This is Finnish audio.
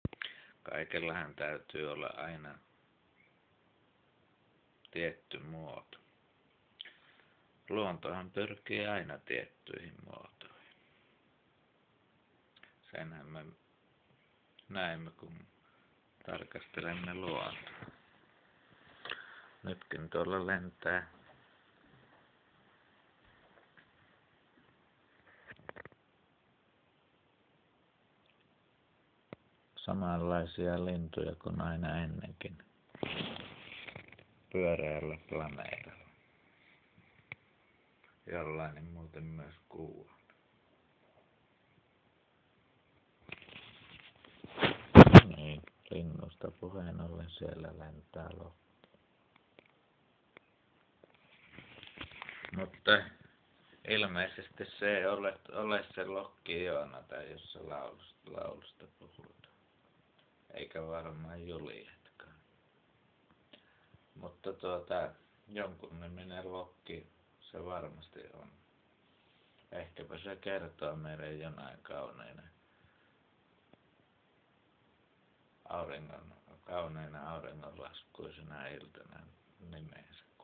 Kaikellahan täytyy olla aina tietty muoto. Luontohan pyrkii aina tiettyihin muotoihin. Senhän me näemme, kun tarkastelemme luontoa. Nytkin tuolla lentää samanlaisia lintuja kuin aina ennenkin pyöreällä planeetalla. Jollain muuten myös kuu. Niin, linnusta puheen ollen siellä lentää lokki. Mutta ilmeisesti se ei ole se lokki Joonata, jos se laulusta puhutaan. Eikä varmaan Julietkaan. Mutta jonkun niminen lokki se varmasti on. Ehkäpä se kertoo meille jonain kauneina auringonlaskuisena iltana nimensä.